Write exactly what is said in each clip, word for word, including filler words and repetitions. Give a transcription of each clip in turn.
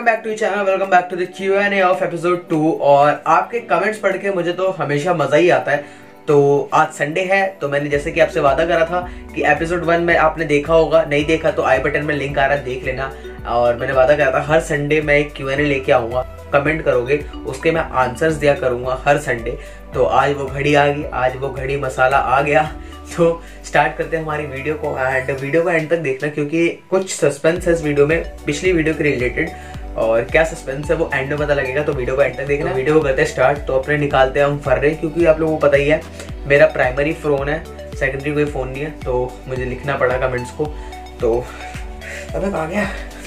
Welcome back to channel, welcome back to the Q and A of episode two. और आपके comments पढ़ के मुझे तो हमेशा मजा ही आता है। तो आज संडे है, तो मैंने जैसे कि आपसे वादा करा था कि एपिसोड वन में आपने देखा होगा, नहीं देखा तो आई बटन में लिंक आ रहा है, देख लेना। और मैंने वादा करा था हर संडे मैं एक क्यू एंड ए लेके आऊंगा, कमेंट करोगे उसके मैं आंसर्स दिया करूंगा हर संडे। तो आज वो घड़ी आ गई, आज वो घड़ी मसाला आ गया। तो स्टार्ट करते हैं हमारी वीडियो को एंड वीडियो को एंड तक देखना, क्योंकि कुछ सस्पेंस है इस वीडियो में पिछली वीडियो के रिलेटेड। और क्या सस्पेंस है वो एंड में पता लगेगा, तो वीडियो को एंड तक देखना। तो वीडियो को करते हैं स्टार्ट। तो अपने निकालते हैं हम फर्रे, क्योंकि आप लोगों को पता ही है मेरा प्राइमरी फ़ोन है, सेकेंडरी कोई फ़ोन नहीं है, तो मुझे लिखना पड़ा कमेंट्स को। तो अब आ गया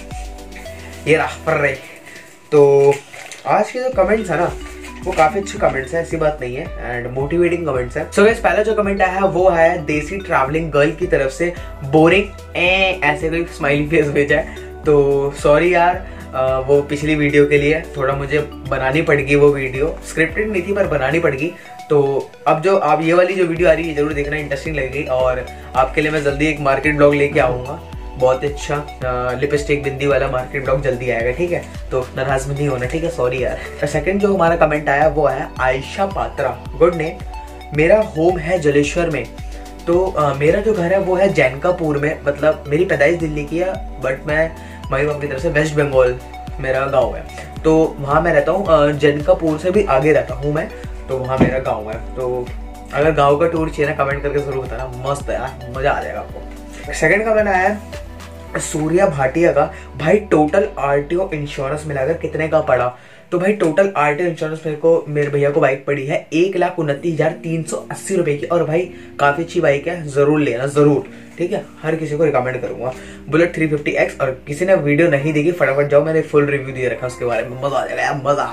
ये रहा फर्रे। तो आज के जो कमेंट्स है ना वो काफी अच्छे कमेंट्स हैं, ऐसी बात नहीं है, एंड मोटिवेटिंग कमेंट्स हैं। सो गाइस पहला जो कमेंट आया है वो है देसी ट्रैवलिंग गर्ल की तरफ से, बोरिंग ए ऐसे कोई स्माइली फेस भेजा है। तो सॉरी यार, आ, वो पिछली वीडियो के लिए थोड़ा मुझे बनानी पड़ेगी, वो वीडियो स्क्रिप्टेड नहीं थी पर बनानी पड़ेगी। तो अब जो आप ये वाली जो वीडियो आ रही है जरूर देखना, इंटरेस्टिंग लगेगी। और आपके लिए मैं जल्दी एक मार्केट ब्लॉग लेके आऊँगा, बहुत अच्छा लिपस्टिक बिंदी वाला मार्केट ब्लॉग जल्दी आएगा, ठीक है। तो नाराज में नहीं होना, ठीक है, सॉरी यार। सेकंड जो हमारा कमेंट आया वो है आयशा पात्रा, गुड नेम। मेरा होम है जलेश्वर में, तो आ, मेरा जो घर है वो है जैनकापुर में। मतलब मेरी पैदाइश दिल्ली की है, बट मैं माई बाप की तरफ से वेस्ट बंगाल मेरा गाँव है, तो वहाँ मैं रहता हूँ। जैनकापुर से भी आगे रहता हूँ मैं, तो वहाँ मेरा गाँव है। तो अगर गाँव का टूर चाहिए ना, कमेंट करके जरूर बताना, मस्त है यार, मजा आ जाएगा आपको। सेकंड कमेंट आया है सूर्या भाटिया का, भाई टोटल आरटीओ इंश्योरेंस मिलाकर कितने का पड़ा? तो भाई टोटल आरटीओ इंश्योरेंस मेरे को मेरे भैया को बाइक पड़ी है एक लाख उनतीस हजार तीन सौ अस्सी रुपए की। और भाई काफी अच्छी बाइक है, जरूर लेना जरूर, ठीक है। हर किसी को रिकमेंड करूंगा बुलेट थ्री फिफ्टी एक्स। और किसी ने वीडियो नहीं देखी फटाफट जाओ, मैंने फुल रिव्यू दे रखा उसके बारे में, मजा आ जाएगा यार, मजा,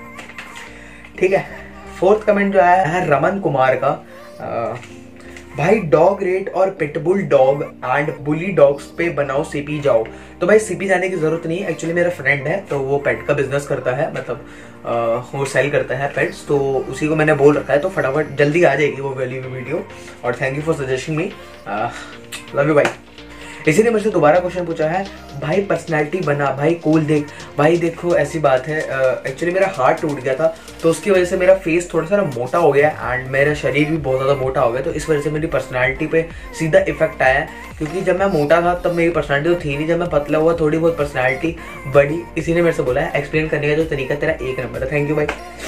ठीक है। फोर्थ कमेंट जो आया है रमन कुमार का, आ, भाई डॉग रेट और pitbull dog and bully dogs पे बनाओ सीपी जाओ। तो भाई सीपी जाने की जरूरत नहीं है, एक्चुअली मेरा फ्रेंड है तो वो पेट का बिजनेस करता है, मतलब आ, वो सेल करता है पेट्स, तो उसी को मैंने बोल रखा है। तो फटाफट जल्दी आ जाएगी वो वाली वीडियो। और thank you for suggestion me, love you भाई। इसी ने मुझसे दोबारा क्वेश्चन पूछा है, भाई पर्सनैलिटी बना, भाई कूल देख। भाई देखो ऐसी बात है, एक्चुअली मेरा हार्ट टूट गया था, तो उसकी वजह से मेरा फेस थोड़ा सा मोटा हो गया एंड मेरा शरीर भी बहुत ज़्यादा मोटा हो गया। तो इस वजह से मेरी पर्सनैलिटी पे सीधा इफेक्ट आया है, क्योंकि जब मैं मोटा था तब मेरी पर्सनैलिटी तो थी नहीं, जब मैं पतला हुआ थोड़ी बहुत पर्सनैलिटी बढ़ी। इसी ने मेरे से बोला है एक्सप्लेन करने का जो तरीका तेरा एक नंबर है, थैंक यू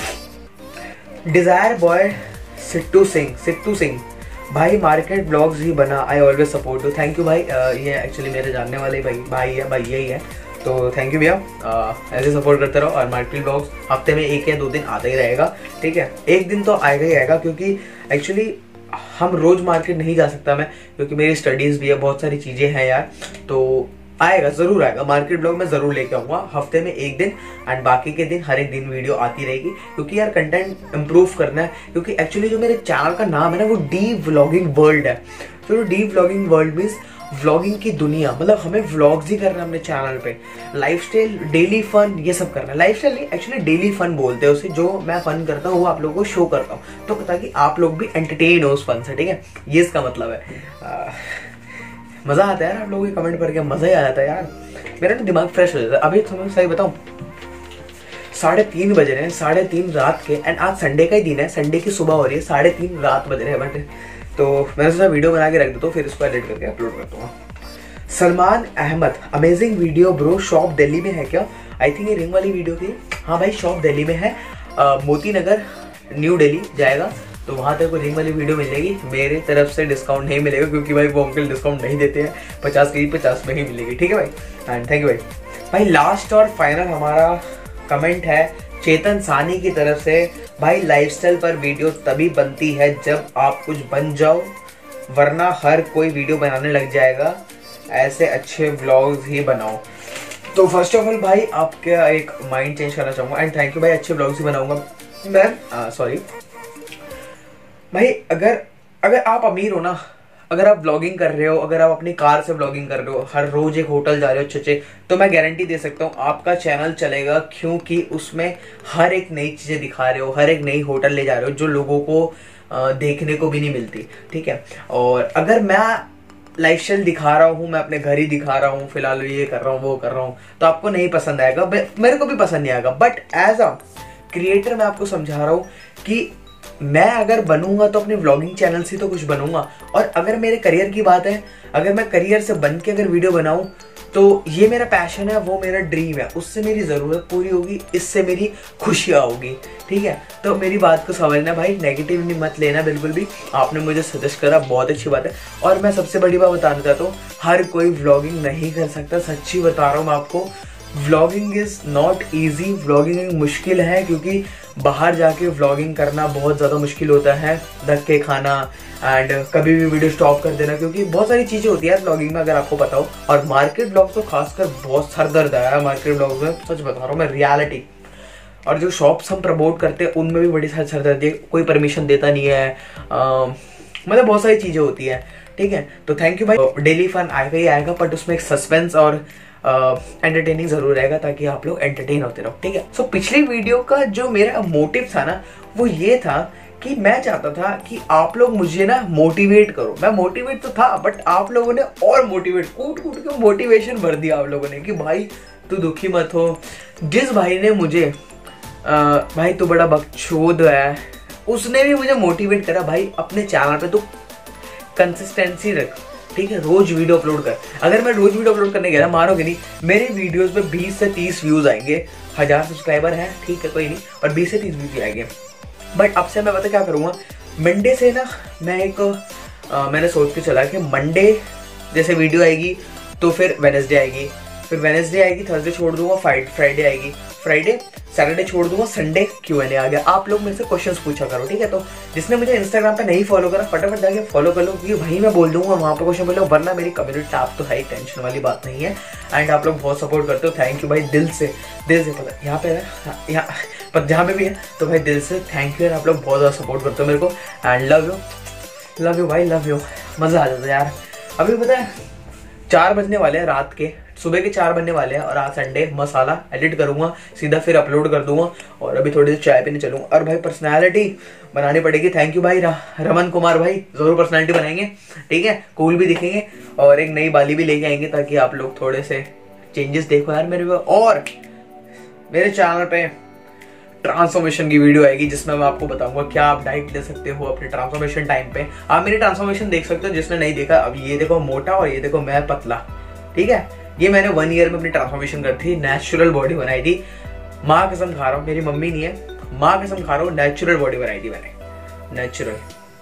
भाई। डिजायर बॉय सिट्टू सिंह, सिट्टू सिंह भाई मार्केट ब्लॉग्स ही बना, I always support you, thank you भाई। uh, ये एक्चुअली मेरे जानने वाले भाई भाई है, भाई यही है, तो थैंक यू भैया, uh, ऐसे सपोर्ट करते रहो। और मार्केट ब्लॉग्स हफ्ते में एक या दो दिन आता ही रहेगा, ठीक है, एक दिन तो आएगा ही आएगा, क्योंकि एक्चुअली हम रोज मार्केट नहीं जा सकता मैं, क्योंकि मेरी स्टडीज़ भी है, बहुत सारी चीज़ें हैं यार। तो आएगा, जरूर आएगा मार्केट ब्लॉग, मैं जरूर लेके आऊंगा हफ्ते में एक दिन, एंड बाकी के दिन हर एक दिन वीडियो आती रहेगी, क्योंकि यार कंटेंट इंप्रूव करना है। क्योंकि एक्चुअली जो मेरे चैनल का नाम है ना वो डी व्लॉगिंग वर्ल्ड है। तो D vlogging world means vlogging की दुनिया, मतलब हमें व्लॉग्स ही करना है अपने चैनल पे, लाइफस्टाइल, डेली फन, ये सब करना है। लाइफस्टाइल नहीं, एक्चुअली डेली फन बोलते हैं उसे, जो मैं फन करता हूँ वो आप लोगों को शो करता हूँ, तो ताकि आप लोग भी एंटरटेन हो उस फन से, ठीक है, ये इसका मतलब है। आ, मज़ा आता है यार, आप लोगों के कमेंट पढ़ के मज़ा ही आ जाता है यार, मेरा ना दिमाग फ्रेश हो जाता है। अभी तुम्हें सही बताऊं, साढ़े तीन बज रहे हैं, साढ़े तीन रात के, एंड आज संडे का ही दिन है, संडे की सुबह हो रही है, साढ़े तीन रात बज रहे हैं बट। तो मैंने सोचा वीडियो बना के रख देता हूँ, फिर इसको एडिट करके अपलोड करता हूँ। Salman Ahmad, amazing video bro, shop Delhi में है क्या? आई थिंक ये रिंग वाली वीडियो थी, हाँ भाई शॉप दिल्ली में है, मोती नगर न्यू दिल्ली जाएगा, तो वहाँ तक को रिंग वाली वीडियो मिलेगी। मेरे तरफ से डिस्काउंट नहीं मिलेगा, क्योंकि भाई वो अंकल डिस्काउंट नहीं देते हैं, पचास की पचास में ही मिलेगी, ठीक है भाई, एंड थैंक यू भाई। भाई लास्ट और फाइनल हमारा कमेंट है चेतन सानी की तरफ से, भाई लाइफस्टाइल पर वीडियो तभी बनती है जब आप कुछ बन जाओ, वरना हर कोई वीडियो बनाने लग जाएगा, ऐसे अच्छे व्लॉग्स ही बनाओ। तो फर्स्ट ऑफ ऑल भाई आपका एक माइंड चेंज करना चाहूँगा, एंड थैंक यू भाई, अच्छे व्लॉग्स ही बनाऊंगा मैं। सॉरी भाई, अगर अगर आप अमीर हो ना, अगर आप ब्लॉगिंग कर रहे हो, अगर आप अपनी कार से ब्लॉगिंग कर रहे हो, हर रोज एक होटल जा रहे हो अच्छे अच्छे, तो मैं गारंटी दे सकता हूँ आपका चैनल चलेगा, क्योंकि उसमें हर एक नई चीजें दिखा रहे हो, हर एक नई होटल ले जा रहे हो जो लोगों को देखने को भी नहीं मिलती, ठीक है। और अगर मैं लाइफस्टाइल दिखा रहा हूँ, मैं अपने घर ही दिखा रहा हूँ, फिलहाल ये कर रहा हूँ वो कर रहा हूँ, तो आपको नहीं पसंद आएगा, मेरे को भी पसंद नहीं आएगा। बट एज अ क्रिएटर मैं आपको समझा रहा हूँ कि मैं अगर बनूंगा तो अपने व्लॉगिंग चैनल से तो कुछ बनूंगा। और अगर मेरे करियर की बात है, अगर मैं करियर से बन के अगर वीडियो बनाऊं तो ये मेरा पैशन है, वो मेरा ड्रीम है, उससे मेरी ज़रूरत पूरी होगी, इससे मेरी खुशियाँ होगी, ठीक है। तो मेरी बात को समझना भाई, नेगेटिव नहीं मत लेना बिल्कुल भी। आपने मुझे सजेस्ट करा, बहुत अच्छी बात है। और मैं सबसे बड़ी बात बताना चाहता हूँ, हर कोई व्लॉगिंग नहीं कर सकता, सच्ची बता रहा हूँ मैं आपको। Vlogging is not easy, vlogging मुश्किल है, क्योंकि बाहर जाके व्लॉगिंग करना बहुत ज़्यादा मुश्किल होता है, धक्के खाना एंड कभी भी वीडियो स्टॉप कर देना, क्योंकि बहुत सारी चीज़ें होती है व्लॉगिंग में, अगर आपको पता हो। और मार्केट व्लॉग तो खासकर बहुत सर दर्द आया है मार्केट व्लॉग में, सच बता रहा हूँ मैं, रियलिटी। और जो शॉप्स हम प्रमोट करते हैं उनमें भी बड़ी सारी सरदर्दी है, कोई परमिशन देता नहीं है, आ, मतलब बहुत सारी चीज़ें होती है, ठीक है। तो थैंक यू भाई। डेली फन आएगा ही आएगा, बट उसमें एक सस्पेंस और एंटरटेनिंग uh, जरूर रहेगा, ताकि आप लोग एंटरटेन होते रहो, ठीक है। सो so, पिछली वीडियो का जो मेरा मोटिव था ना, वो ये था कि मैं चाहता था कि आप लोग मुझे ना मोटिवेट करो। मैं मोटिवेट तो था, बट आप लोगों ने और मोटिवेट, कूट कूट के मोटिवेशन भर दिया आप लोगों ने कि भाई तू दुखी मत हो। जिस भाई ने मुझे आ, भाई तू बड़ा बकचोद है, उसने भी मुझे मोटिवेट करा, भाई अपने चैनल पे तू कंसिस्टेंसी रख, ठीक है, रोज वीडियो अपलोड कर। अगर मैं रोज वीडियो अपलोड करने गया, मानोगे नहीं, मेरे वीडियोस पे बीस से तीस व्यूज आएंगे, हजार सब्सक्राइबर हैं, ठीक है, कोई नहीं, और बीस से तीस व्यूज आएंगे। बट अब से मैं पता क्या करूँगा, मंडे से ना मैं एक आ, मैंने सोच के चला कि मंडे जैसे वीडियो आएगी तो फिर वेडनेसडे आएगी, फिर वेडनेसडे आएगी, थर्सडे छोड़ दूंगा, फ्राइडे आएगी, फ्राइडे सैटरडे छोड़ दूंगा, संडे क्यू एन ए आ गया। आप लोग मेरे से क्वेश्चंस पूछा करो, ठीक है। तो जिसने मुझे इंस्टाग्राम पे नहीं फॉलो करा, फटाफट जाके फॉलो कर लो, क्योंकि वहीं मैं बोल दूंगा, वहाँ पे क्वेश्चन बोलो, वरना मेरी कम्युनिटी टैब तो है, टेंशन वाली बात नहीं है। एंड आप लोग बहुत सपोर्ट करते हो, थैंक यू भाई, दिल से, दिल से। पता यहाँ पे है, यहाँ पर जहाँ पे भी है, तो भाई दिल से थैंक यू यार, आप लोग बहुत ज़्यादा सपोर्ट करते हो मेरे को, and love you, love you भाई, लव यू। मज़ा आ जाता है यार। अभी पता है चार बजने वाले हैं रात के, सुबह के चार बनने वाले हैं, और आज संडे, मसाला एडिट करूंगा, सीधा फिर अपलोड कर दूंगा, और अभी थोड़ी देर चाय पीने चलूंगा। और भाई पर्सनालिटी बनानी पड़ेगी, थैंक यू भाई रमन कुमार भाई, जरूर पर्सनालिटी बनाएंगे, ठीक है, कूल भी दिखेंगे, और एक नई बाली भी लेके आएंगे, ताकि आप लोग थोड़े से चेंजेस देखो यार मेरे को। और मेरे चैनल पे ट्रांसफॉर्मेशन की वीडियो आएगी, जिसमें मैं आपको बताऊंगा क्या आप डाइट ले सकते हो अपने ट्रांसफॉर्मेशन टाइम पे। आप मेरी ट्रांसफॉर्मेशन देख सकते हो, जिसने नहीं देखा, अब ये देखो मोटा और ये देखो मैं पतला, ठीक है। ये मैंने वन ईयर में अपनी ट्रांसफॉर्मेशन कर थी, नेचुरल बॉडी बनाई थी, माँ कसम खा रहा हूँ, मेरी मम्मी नहीं है, माँ कसम खा रहा हूँ, नेचुरल बॉडी बनाई थी मैंने, नेचुरल।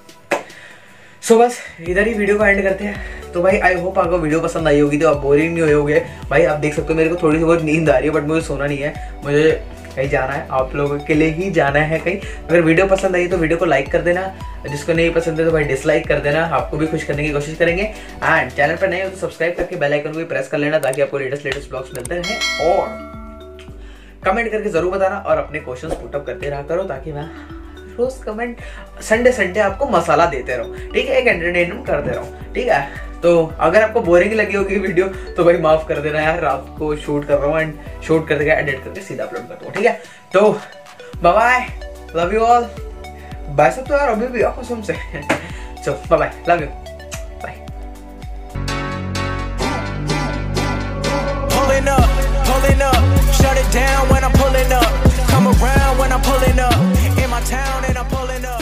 सो so, बस इधर ही वीडियो को एंड करते हैं। तो भाई आई होप आपको वीडियो पसंद आई होगी, तो आप बोरिंग नहीं हुए होगे। भाई आप देख सकते हो मेरे को थोड़ी सी बहुत नींद आ रही है, बट मुझे सोना नहीं है, मुझे कहीं जाना है, आप लोगों के लिए ही जाना है कहीं। अगर वीडियो पसंद आई तो वीडियो को लाइक कर देना, जिसको नहीं पसंद है तो भाई डिसलाइक कर देना, आपको भी खुश करने की कोशिश करेंगे। एंड चैनल पर नए हो तो सब्सक्राइब करके बेल आइकन को भी प्रेस कर लेना, ताकि आपको लेटेस्ट लेटेस्ट ब्लॉग्स मिलते रहें। और कमेंट करके जरूर बताना, और अपने क्वेश्चंस पुटअप करते रहा करो, ताकि मैं रोज कमेंट संडे संडे आपको मसाला देते रहो, ठीक है, एक एंटरटेनमेंट करते रहो, ठीक है। तो अगर आपको बोरिंग लगी होगी वीडियो तो भाई माफ कर देना यार, रात को शूट कर रहा हूँ, एंड शूट करके एडिट करके सीधा अपलोड करता हूँ, ठीक है। तो bye bye, love you all. Bye सब तो यार अभी भी कसम से। So bye bye, love you, bye. Pulling up, pulling up, shut it down when I'm pulling up, come around when I'm pulling up, in my town and I'm pulling up.